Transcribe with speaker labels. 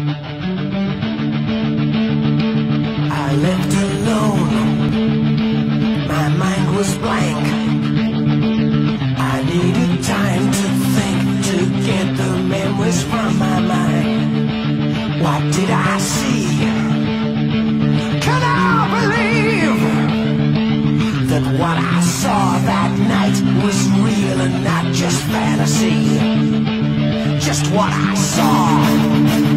Speaker 1: I left alone, my mind was blank. I needed time to think, to get the memories from my mind. What did I see? Can I believe that what I saw that night was real and not just fantasy? Just what I saw.